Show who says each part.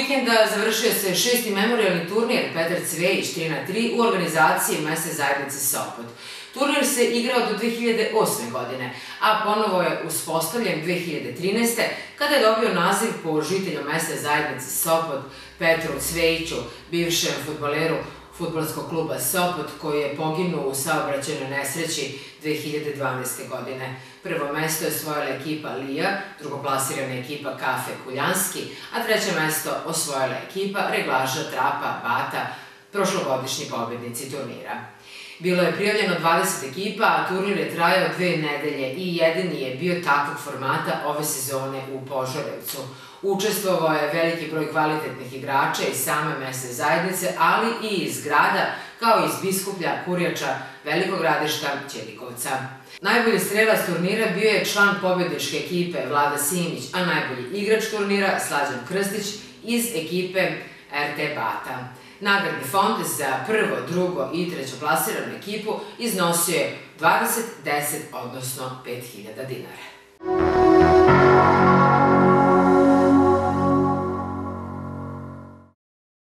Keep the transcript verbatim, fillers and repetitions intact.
Speaker 1: vikenda završio se šesti memorijalni turnir Petar Cvejić tri na tri u organizaciji Mesne zajednice Sopot. Turnir se igrao do dve hiljade osme. godine, a ponovo je uspostavljen dve hiljade trinaeste. kada je dobio naziv po žitelju Mesne zajednice Sopot, Petru Cvejiću, bivšem fudbaleru Fudbalskog kluba Sopot, koji je poginuo u saobraćajnoj nesreći dve hiljade dvanaeste. godine. Prvo mesto je osvojila ekipa Lija, drugoplasirana ekipa Kafe Kuljanski, a treće mesto osvojila ekipa Reglaža Trapa Bata, prošlogodišnji pobednici turnira. Bilo je prijavljeno dvadeset ekipa, a turnir je trajao dve nedelje i jedini je bio takvog formata ove sezone u Požarevcu. Učestvovao je veliki broj kvalitetnih igrača iz same mesne zajednice, ali i iz grada, kao i iz Biskuplja, Kurjača, Velikog Gradišta, Ćelikovca. Najbolji strelac turnira bio je član pobedničke ekipe Vlada Simić, a najbolji igrač turnira Slađan Krstić iz ekipe er te Bata. Nagradni fond za prvo, drugo i trećoplasiranu ekipu iznosio je dvadeset, deset, odnosno pet hiljada dinara.